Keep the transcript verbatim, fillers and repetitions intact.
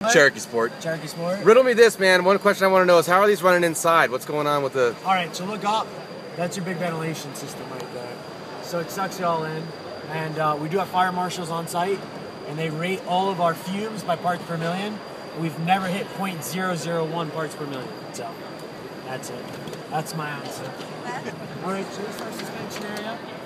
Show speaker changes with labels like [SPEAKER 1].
[SPEAKER 1] Cherokee Sport.
[SPEAKER 2] Cherokee Sport.
[SPEAKER 1] Riddle me this, man. One question I want to know is how are these running inside? What's going on with the...
[SPEAKER 2] All right, so look up. That's your big ventilation system right there. So it sucks you all in. And uh, we do have fire marshals on site, and they rate all of our fumes by parts per million. We've never hit zero point zero zero one parts per million. So that's it. That's my answer. All right, so this is our suspension area.